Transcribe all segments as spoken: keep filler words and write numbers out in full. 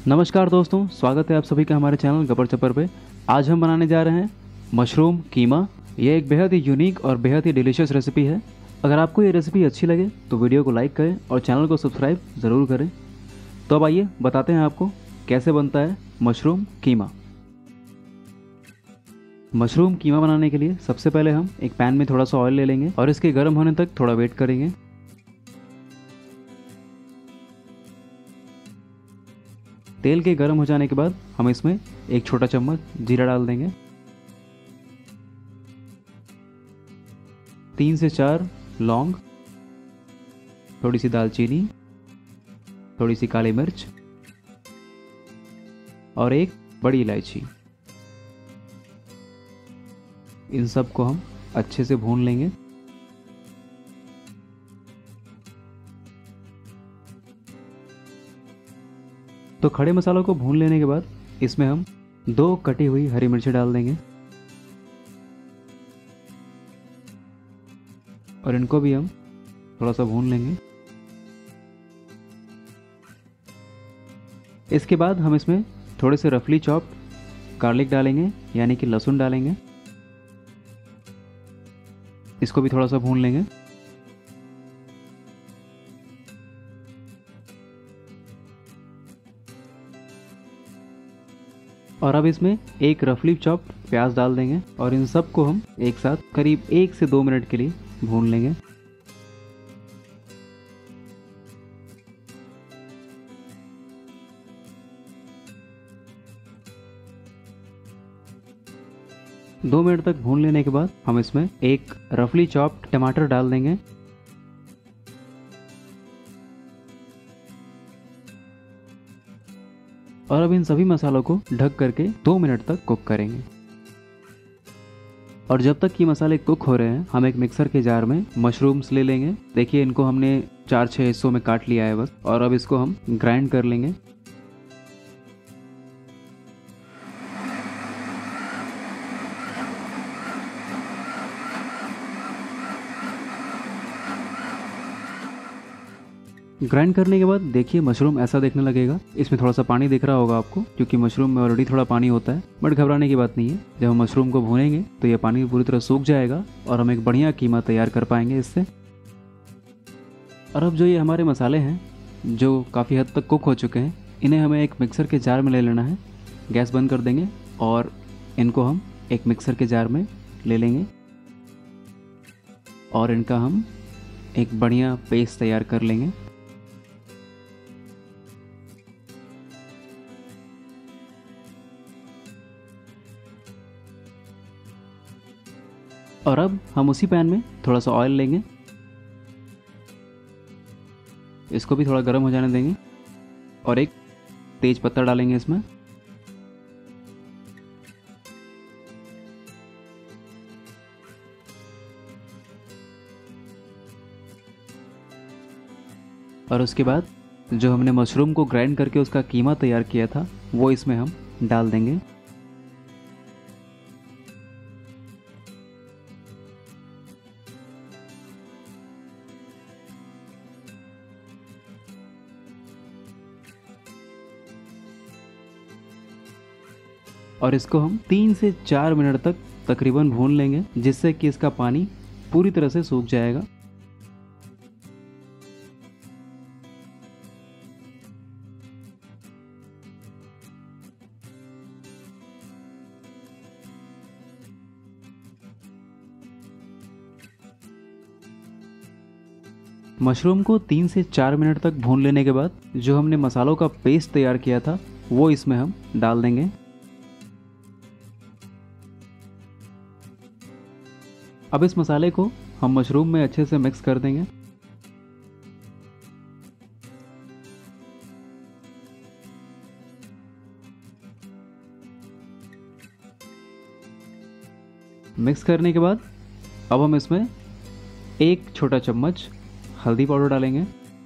नमस्कार दोस्तों, स्वागत है आप सभी का हमारे चैनल गपर चपर पे। आज हम बनाने जा रहे हैं मशरूम कीमा। यह एक बेहद ही यूनिक और बेहद ही डिलीशियस रेसिपी है। अगर आपको ये रेसिपी अच्छी लगे तो वीडियो को लाइक करें और चैनल को सब्सक्राइब ज़रूर करें। तो अब आइए बताते हैं आपको कैसे बनता है मशरूम कीमा। मशरूम कीमा बनाने के लिए सबसे पहले हम एक पैन में थोड़ा सा ऑयल ले लेंगे और इसके गर्म होने तक थोड़ा वेट करेंगे। तेल के गर्म हो जाने के बाद हम इसमें एक छोटा चम्मच जीरा डाल देंगे, तीन से चार लौंग, थोड़ी सी दालचीनी, थोड़ी सी काली मिर्च और एक बड़ी इलायची। इन सब को हम अच्छे से भून लेंगे। तो खड़े मसालों को भून लेने के बाद इसमें हम दो कटी हुई हरी मिर्ची डाल देंगे और इनको भी हम थोड़ा सा भून लेंगे। इसके बाद हम इसमें थोड़े से रफली चॉप्ड गार्लिक डालेंगे, यानी कि लहसुन डालेंगे। इसको भी थोड़ा सा भून लेंगे। और अब इसमें एक रफली चॉप्ड प्याज डाल देंगे और इन सब को हम एक साथ करीब एक से दो मिनट के लिए भून लेंगे। दो मिनट तक भून लेने के बाद हम इसमें एक रफली चॉप्ड टमाटर डाल देंगे और अब इन सभी मसालों को ढक करके दो मिनट तक कुक करेंगे। और जब तक कि मसाले कुक हो रहे हैं हम एक मिक्सर के जार में मशरूम्स ले लेंगे। देखिए, इनको हमने चार छः हिस्सों में काट लिया है बस, और अब इसको हम ग्राइंड कर लेंगे। ग्राइंड करने के बाद देखिए मशरूम ऐसा देखने लगेगा। इसमें थोड़ा सा पानी दिख रहा होगा आपको, क्योंकि मशरूम में ऑलरेडी थोड़ा पानी होता है, बट घबराने की बात नहीं है। जब हम मशरूम को भूनेंगे तो ये पानी पूरी तरह सूख जाएगा और हम एक बढ़िया कीमा तैयार कर पाएंगे इससे। और अब जो ये हमारे मसाले हैं जो काफ़ी हद तक कुक हो चुके हैं, इन्हें हमें एक मिक्सर के जार में ले लेना है। गैस बंद कर देंगे और इनको हम एक मिक्सर के जार में ले लेंगे और इनका हम एक बढ़िया पेस्ट तैयार कर लेंगे। और अब हम उसी पैन में थोड़ा सा ऑयल लेंगे, इसको भी थोड़ा गर्म हो जाने देंगे और एक तेज पत्ता डालेंगे इसमें। और उसके बाद जो हमने मशरूम को ग्राइंड करके उसका कीमा तैयार किया था वो इसमें हम डाल देंगे। और इसको हम तीन से चार मिनट तक तकरीबन भून लेंगे, जिससे कि इसका पानी पूरी तरह से सूख जाएगा। मशरूम को तीन से चार मिनट तक भून लेने के बाद जो हमने मसालों का पेस्ट तैयार किया था वो इसमें हम डाल देंगे। अब इस मसाले को हम मशरूम में अच्छे से मिक्स कर देंगे। मिक्स करने के बाद अब हम इसमें एक छोटा चम्मच हल्दी पाउडर डालेंगे,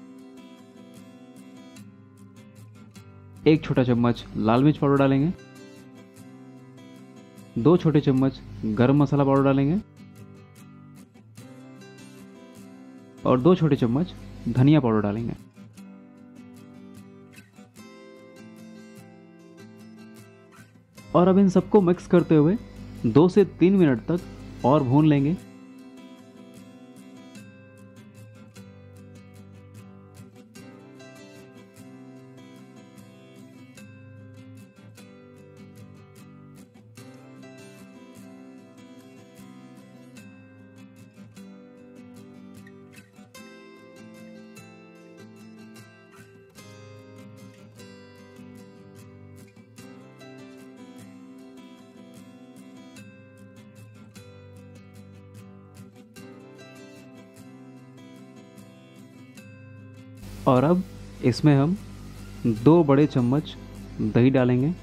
एक छोटा चम्मच लाल मिर्च पाउडर डालेंगे, दो छोटे चम्मच गरम मसाला पाउडर डालेंगे और दो छोटे चम्मच धनिया पाउडर डालेंगे। और अब इन सबको मिक्स करते हुए दो से तीन मिनट तक और भून लेंगे। और अब इसमें हम दो बड़े चम्मच दही डालेंगे।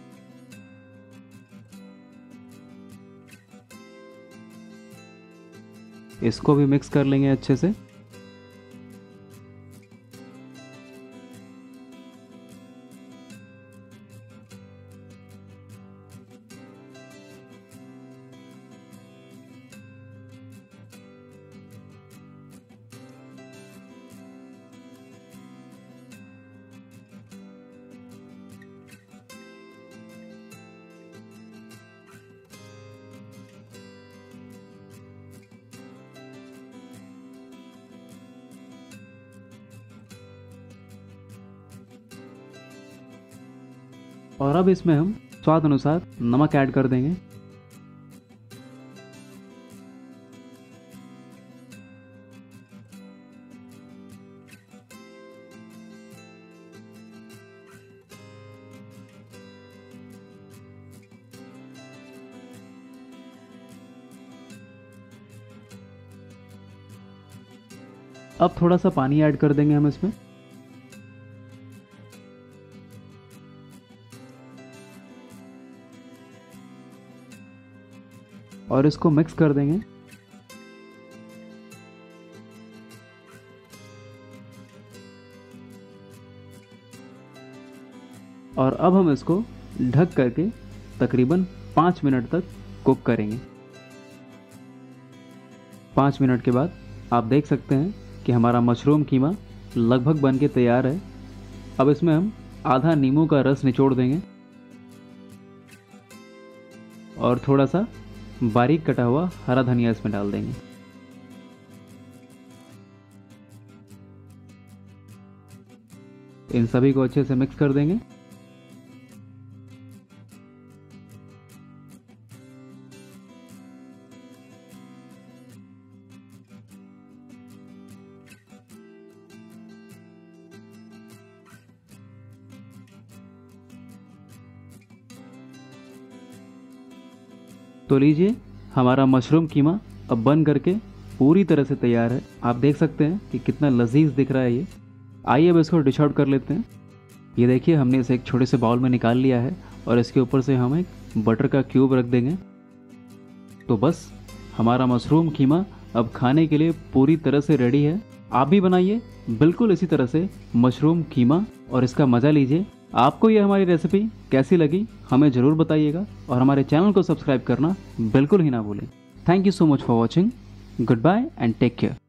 इसको भी मिक्स कर लेंगे अच्छे से। और अब इसमें हम स्वाद अनुसार नमक ऐड कर देंगे। अब थोड़ा सा पानी ऐड कर देंगे हम इसमें। और इसको मिक्स कर देंगे। और अब हम इसको ढक करके तकरीबन पाँच मिनट तक कुक करेंगे। पाँच मिनट के बाद आप देख सकते हैं कि हमारा मशरूम कीमा लगभग बन के तैयार है। अब इसमें हम आधा नींबू का रस निचोड़ देंगे और थोड़ा सा बारीक कटा हुआ हरा धनिया इसमें डाल देंगे। इन सभी को अच्छे से मिक्स कर देंगे। तो लीजिए, हमारा मशरूम कीमा अब बन करके पूरी तरह से तैयार है। आप देख सकते हैं कि कितना लजीज दिख रहा है ये। आइए अब इसको डिश आउट कर लेते हैं। ये देखिए, हमने इसे एक छोटे से बाउल में निकाल लिया है और इसके ऊपर से हम एक बटर का क्यूब रख देंगे। तो बस हमारा मशरूम कीमा अब खाने के लिए पूरी तरह से रेडी है। आप भी बनाइए बिल्कुल इसी तरह से मशरूम कीमा और इसका मज़ा लीजिए। आपको ये हमारी रेसिपी कैसी लगी हमें ज़रूर बताइएगा और हमारे चैनल को सब्सक्राइब करना बिल्कुल ही ना भूलें। Thank you so much for watching. Goodbye and take care.